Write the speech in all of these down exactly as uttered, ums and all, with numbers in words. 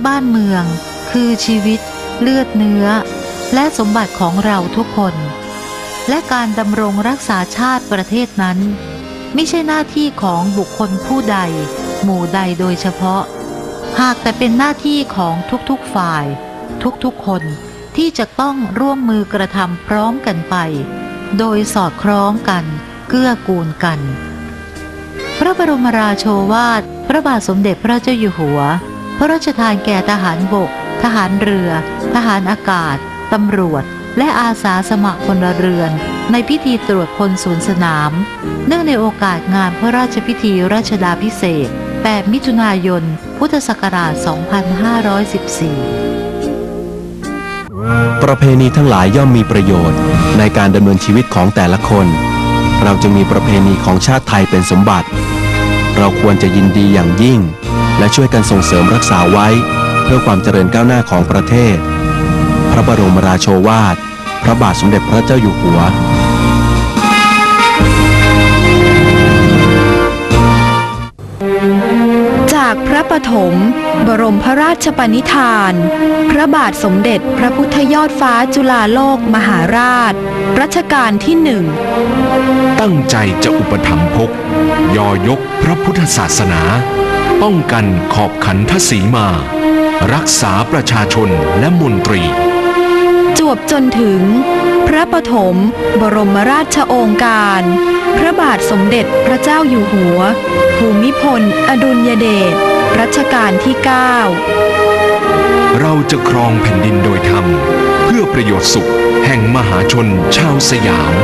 บ้านเมืองคือชีวิตเลือดเนื้อและสมบัติของเราทุกคนและการดำรงรักษาชาติประเทศนั้นไม่ใช่หน้าที่ของบุคคลผู้ใดหมู่ใดโดยเฉพาะหากแต่เป็นหน้าที่ของทุกๆฝ่ายทุกๆคนที่จะต้องร่วมมือกระทำพร้อมกันไปโดยสอดคล้องกันเกื้อกูลกันพระบรมราโชวาทพระบาทสมเด็จพระเจ้าอยู่หัวพระราชทานแก่ทหารบกทหารเรือทหารอากาศตำรวจและอาสาสมัครพลเรือนในพิธีตรวจพลศูนย์สนามเนื่องในโอกาสงานพระราชพิธีรัชดาภิเษกแปดมิถุนายนพุทธศักราชสองพันห้าร้อยสิบสี่ประเพณีทั้งหลายย่อมมีประโยชน์ในการดำเนินชีวิตของแต่ละคนเราจึงมีประเพณีของชาติไทยเป็นสมบัติเราควรจะยินดีอย่างยิ่งและช่วยกันส่งเสริมรักษาไว้เพื่อความเจริญก้าวหน้าของประเทศพระบรมราโชวาทพระบาทสมเด็จพระเจ้าอยู่หัวจากพระปฐมบรมพระราชปณิธานพระบาทสมเด็จพระพุทธยอดฟ้าจุฬาโลกมหาราชรัชกาลที่หนึ่งตั้งใจจะอุปถัมภกยอยกพระพุทธศาสนาป้องกันขอบขันทศีมารักษาประชาชนและมนตรีจวบจนถึงพระปฐมบรมราชโองการพระบาทสมเด็จพระเจ้าอยู่หัวภูมิพลอดุลยเดชรัชกาลที่เก้าเราจะครองแผ่นดินโดยธรรมเพื่อประโยชน์สุขแห่งมหาชนชาวสยาม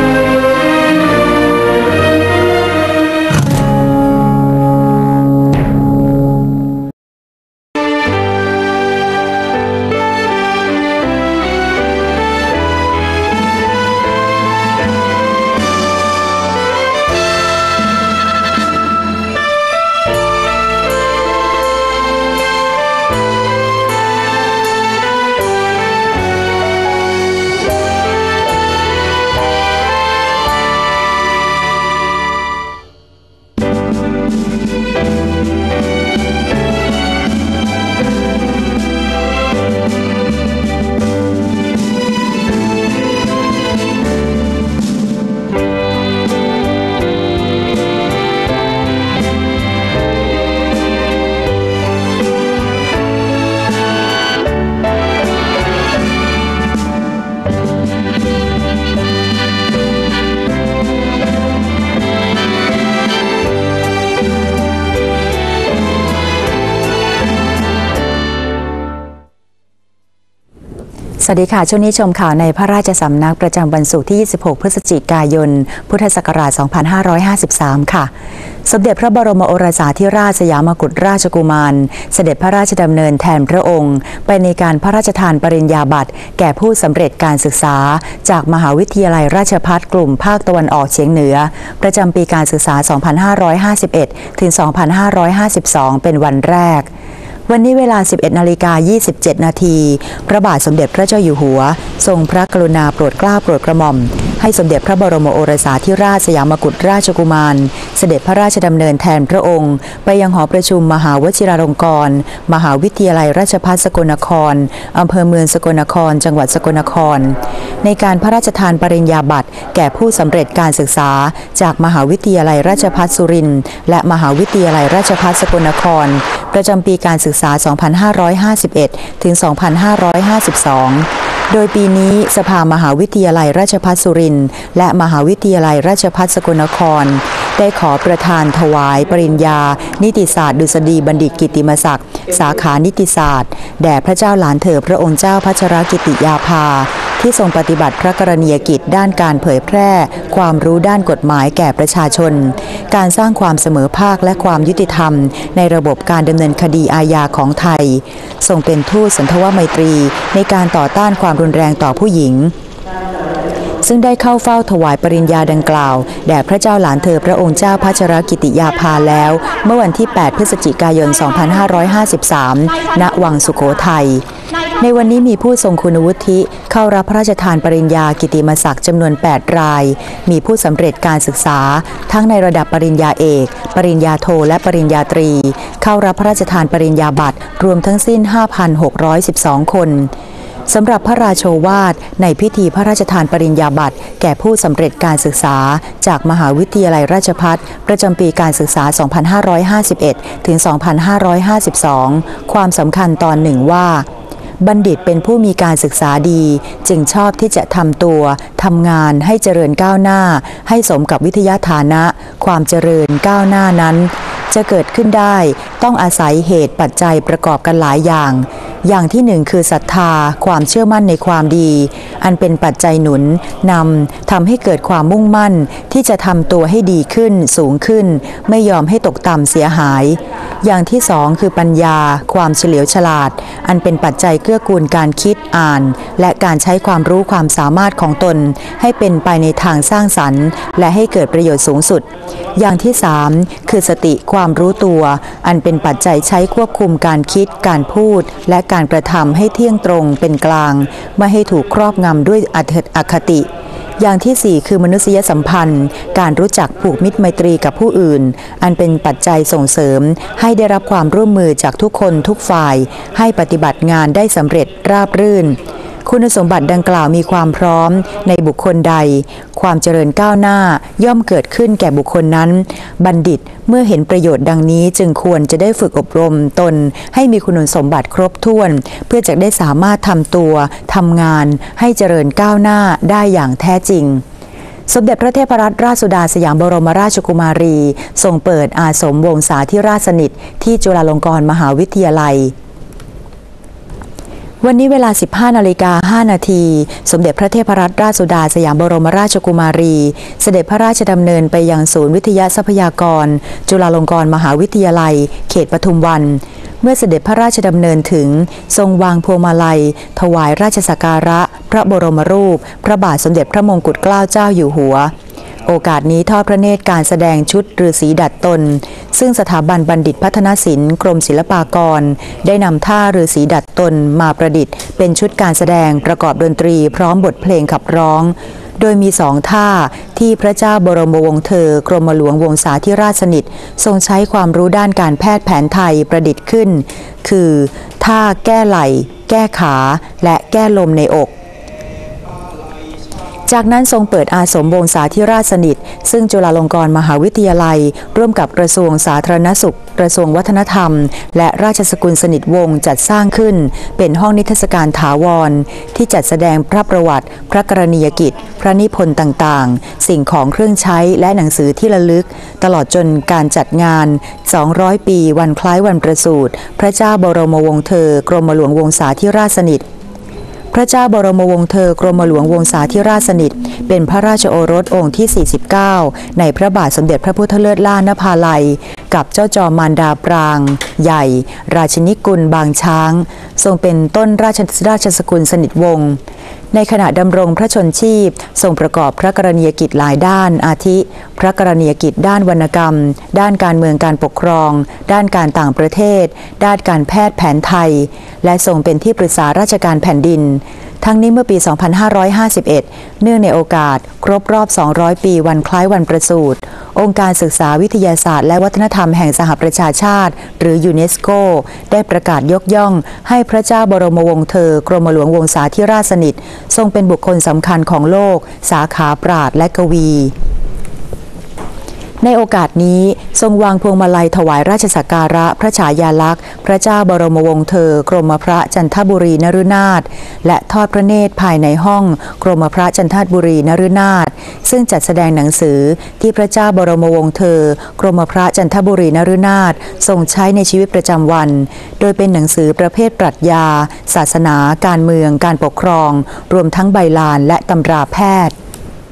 สวัสดีค่ะช่วงนี้ชมข่าวในพระราชสำนักประจำวันศุกร์ที่ยี่สิบหกพฤศจิกายนพุทธศักราชสองพันห้าร้อยห้าสิบสามค่ะสมเด็จพระบรมโอรสาธิราชสยามกุฎราชกุมารเสด็จพระราชดำเนินแทนพระองค์ไปในการพระราชทานปริญญาบัตรแก่ผู้สำเร็จการศึกษาจากมหาวิทยาลัยราชภัฏกลุ่มภาคตะวันออกเฉียงเหนือประจำปีการศึกษา สองพันห้าร้อยห้าสิบเอ็ด ถึง สองพันห้าร้อยห้าสิบสอง เป็นวันแรกวันนี้เวลา สิบเอ็ดนาฬิกายี่สิบเจ็ดนาทีพระบาทสมเด็จพระเจ้าอยู่หัวทรงพระกรุณาโปรดเกล้าโปรดกระหม่อมให้สมเด็จพระบรมโอรสาธิราชสยามกุฎราชกุมารเสด็จพระราชดำเนินแทนพระองค์ไปยังหอประชุมมหาวชิราลงกรณ์มหาวิทยาลัยราชภัฏสกลนครอำเภอเมืองสกลนครจังหวัดสกลนครในการพระราชทานปริญญาบัตรแก่ผู้สำเร็จการศึกษาจากมหาวิทยาลัยราชภัฏสุรินทร์และมหาวิทยาลัยราชภัฏสกลนครประจำปีการศึกษา สองพันห้าร้อยห้าสิบเอ็ด ถึง สองพันห้าร้อยห้าสิบสอง โดยปีนี้สภามหาวิทยาลัยราชภัฏสุรินทร์และมหาวิทยาลัยราชภัฏสกลนครได้ขอประทานถวายปริญญานิติศาสตร์ดุษฎีบัณฑิตกิตติมศักดิ์สาขานิติศาสตร์แด่พระเจ้าหลานเธอพระองค์เจ้าพัชรกิติยาภาที่ทรงปฏิบัติพระกรณียกิจด้านการเผยแพร่ความรู้ด้านกฎหมายแก่ประชาชนการสร้างความเสมอภาคและความยุติธรรมในระบบการดำเนินคดีอาญาของไทยทรงเป็นทูตสันทวไมตรีในการต่อต้านความรุนแรงต่อผู้หญิงซึ่งได้เข้าเฝ้าถวายปริญญาดังกล่าวแด่พระเจ้าหลานเธอพระองค์เจ้าพัชรกิติยาภาแล้วเมื่อวันที่แปดพฤศจิกายนสองพันห้าร้อยห้าสิบสามณวังสุโขทัยในวันนี้มีผู้ทรงคุณวุฒิเข้ารับพระราชทานปริญญากิตติมศักดิ์จำนวนแปดรายมีผู้สำเร็จการศึกษาทั้งในระดับปริญญาเอกปริญญาโทและปริญญาตรีเข้ารับพระราชทานปริญญาบัตรรวมทั้งสิ้น ห้าพันหกร้อยสิบสอง คนสำหรับพระราโชวาทในพิธีพระราชทานปริญญาบัตรแก่ผู้สำเร็จการศึกษาจากมหาวิทยาลัยราชภัฏประจำปีการศึกษา สองพันห้าร้อยห้าสิบเอ็ด ถึง สองพันห้าร้อยห้าสิบสอง ความสำคัญตอนหนึ่งว่าบัณฑิตเป็นผู้มีการศึกษาดีจึงชอบที่จะทำตัวทำงานให้เจริญก้าวหน้าให้สมกับวิทยาฐานะความเจริญก้าวหน้านั้นจะเกิดขึ้นได้ต้องอาศัยเหตุปัจจัยประกอบกันหลายอย่างอย่างที่หนึ่งคือศรัทธาความเชื่อมั่นในความดีอันเป็นปัจจัยหนุนนำทำให้เกิดความมุ่งมั่นที่จะทำตัวให้ดีขึ้นสูงขึ้นไม่ยอมให้ตกต่ำเสียหายอย่างที่สองคือปัญญาความเฉลียวฉลาดอันเป็นปัจจัยเกื้อกูลการคิดอ่านและการใช้ความรู้ความสามารถของตนให้เป็นไปในทางสร้างสรรค์และให้เกิดประโยชน์สูงสุดอย่างที่สามคือสติความรู้ตัวอันเป็นปัจจัยใช้ควบคุมการคิดการพูดและการกระทำให้เที่ยงตรงเป็นกลางไม่ให้ถูกครอบงำด้วยอคติอย่างที่สี่คือมนุษยสัมพันธ์การรู้จักผูกมิตรไมตรีกับผู้อื่นอันเป็นปัจจัยส่งเสริมให้ได้รับความร่วมมือจากทุกคนทุกฝ่ายให้ปฏิบัติงานได้สำเร็จราบรื่นคุณสมบัติดังกล่าวมีความพร้อมในบุคคลใดความเจริญก้าวหน้าย่อมเกิดขึ้นแก่บุคคลนั้นบัณฑิตเมื่อเห็นประโยชน์ดังนี้จึงควรจะได้ฝึกอบรมตนให้มีคุณสมบัติครบถ้วนเพื่อจะได้สามารถทำตัวทำงานให้เจริญก้าวหน้าได้อย่างแท้จริงสมเด็จพระเทพรัตนราชสุดาสยามบรมราชกุมารีทรงเปิดอาสมวงศาธิราชสนิทที่จุฬาลงกรณ์มหาวิทยาลัยวันนี้เวลา สิบห้านาฬิกาห้านาทีสมเด็จพระเทพรัตนราชสุดาสยามบรมราชกุมารีเสด็จพระราชดำเนินไปยังศูนย์วิทยาทรัพยากรจุฬาลงกรณ์มหาวิทยาลัยเขตปทุมวันเมื่อเสด็จพระราชดำเนินถึงทรงวางพวงมาลัยถวายราชสักการะพระบรมรูปพระบาทสมเด็จพระมงกุฎเกล้าเจ้าอยู่หัวโอกาสนี้ทอดพระเนตรการแสดงชุดฤาษีดัดตนซึ่งสถาบันบัณฑิตพัฒนศิลป์กรมศิลปากรได้นำท่าฤาษีดัดตนมาประดิษฐ์เป็นชุดการแสดงประกอบดนตรีพร้อมบทเพลงขับร้องโดยมีสองท่าที่พระเจ้าบรมวงศ์เธอกรมหลวงวงศาธิราชสนิททรงใช้ความรู้ด้านการแพทย์แผนไทยประดิษฐ์ขึ้นคือท่าแก้ไหล่แก้ขาและแก้ลมในอกจากนั้นทรงเปิดอาสมวงศาธิราชสนิทซึ่งจุฬาลงกรณ์มหาวิทยาลัยร่วมกับกระทรวงสาธารณสุขกระทรวงวัฒนธรรมและราชสกุลสนิทวงศ์จัดสร้างขึ้นเป็นห้องนิทรรศการถาวรที่จัดแสดงพระประวัติพระกรณียกิจพระนิพนธ์ต่างๆสิ่งของเครื่องใช้และหนังสือที่ระลึกตลอดจนการจัดงานสองร้อยปีวันคล้ายวันประสูติพระเจ้าบรมวงศ์เธอกรมหลวงวงศาธิราชสนิทพระเจ้าบรมวงศ์เธอกรมหลวงวงศาธิราชสนิทเป็นพระราชโอรสองค์ที่สี่สิบเก้าในพระบาทสมเด็จพระพุทธเลิศล่านภาลัยกับเจ้าจอมมารดาปรางใหญ่ราชินีกุลบางช้างทรงเป็นต้นราชราชสกุลสนิทวงศ์ในขณะดำรงพระชนชีพทรงประกอบพระกรณียกิจหลายด้านอาทิพระกรณียกิจด้านวรรณกรรมด้านการเมืองการปกครองด้านการต่างประเทศด้านการแพทย์แผนไทยและทรงเป็นที่ปรึกษาราชการแผ่นดินทั้งนี้เมื่อปี สองพันห้าร้อยห้าสิบเอ็ด เนื่องในโอกาสครบรอบ สองร้อย ปีวันคล้ายวันประสูติองค์การศึกษาวิทยาศาสตร์และวัฒนธรรมแห่งสหประชาชาติหรือยูเนสโกได้ประกาศยกย่องให้พระเจ้าบรมวงศ์เธอกรมหลวงวงศาธิราชสนิททรงเป็นบุคคลสำคัญของโลกสาขาปราชญ์และกวีในโอกาสนี้ทรงวางพวงมาลัยถวายราชสักการะพระฉายาลักษณ์พระเจ้าบรมวงศ์เธอกรมพระจันทบุรีนฤนาถและทอดพระเนตรภายในห้องกรมพระจันทบุรีนฤนาถซึ่งจัดแสดงหนังสือที่พระเจ้าบรมวงศ์เธอกรมพระจันทบุรีนฤนาถทรงใช้ในชีวิตประจำวันโดยเป็นหนังสือประเภทปรัชญาศาสนาการเมืองการปกครองรวมทั้งใบลานและตำราแพทย์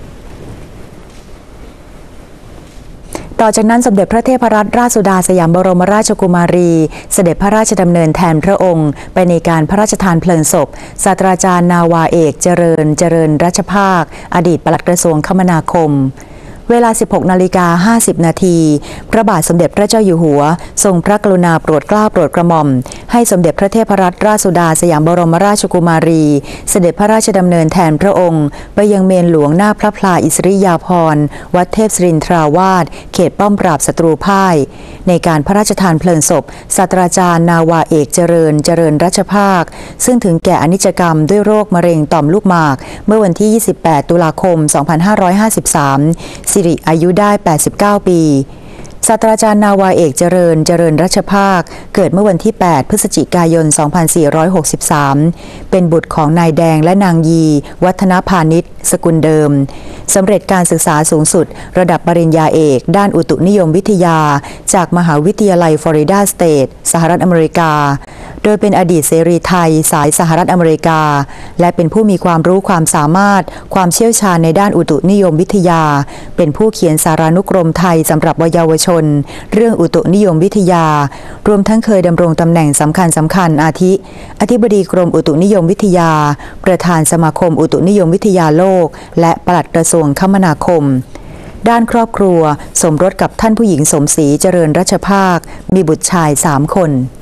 ต่อจากนั้นสมเด็จพระเทพรัตนราชสุดาสยามบรมราชกุมารีเสด็จพระราชดำเนินแทนพระองค์ไปในการพระราชทานเพลิงศพศาสตราจารย์นาวาเอกเจริญเจริญรัชภาคอดีตปลัดกระทรวงคมนาคมเวลา สิบหกนาฬิกาห้าสิบนาทีพระบาทสมเด็จพระเจ้าอยู่หัวทรงพระกรุณาโปรดเกล้าโปรดกระหม่อมให้สมเด็จพระเทพรัตนราชสุดาสยามบรมราชกุมารีเสด็จพระราชดำเนินแทนพระองค์ไปยังเมนหลวงหน้าพระพลาอิสริยาภรณ์วัดเทพศิรินทราวาสเขตป้อมปราบศัตรูพ่ายในการพระราชทานเพลิงศพศาสตราจารย์นาวาเอกเจริญเจริญรัชภาคซึ่งถึงแก่อนิจกรรมด้วยโรคมะเร็งต่อมลูกหมากเมื่อวันที่ยี่สิบแปดตุลาคมสองพันห้าร้อยห้าสิบสามสิริอายุได้แปดสิบเก้าปีศาสตราจารย์นาวาเอกเจริญเจริญรัชภาคเกิดเมื่อวันที่แปดพฤศจิกายนสองพันสี่ร้อยหกสิบสามเป็นบุตรของนายแดงและนางยีวัฒนพาณิชย์สกุลเดิมสำเร็จการศึกษาสูงสุดระดับปริญญาเอกด้านอุตุนิยมวิทยาจากมหาวิทยาลัยฟลอริดาสเตทสหรัฐอเมริกาโดยเป็นอดีตเสรีไทยสายสหรัฐอเมริกาและเป็นผู้มีความรู้ความสามารถความเชี่ยวชาญในด้านอุตุนิยมวิทยาเป็นผู้เขียนสารานุกรมไทยสำหรับเยาวชนเรื่องอุตุนิยมวิทยารวมทั้งเคยดำรงตำแหน่งสำคัญสำคัญอาทิอธิบดีกรมอุตุนิยมวิทยาประธานสมาคมอุตุนิยมวิทยาโลกและปลัดกระทรวงคมนาคมด้านครอบครัวสมรสกับท่านผู้หญิงสมศรีเจริญรัชภาคมีบุตรชายสามคน